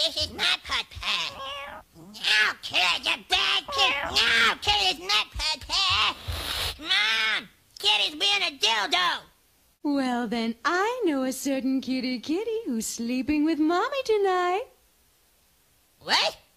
this is not Put-Put. No, Kitty's a bad kid. No, Kitty's not Put-Put. Come on, Kitty's being a dildo. Well, then I know a certain kitty who's sleeping with Mommy tonight. What?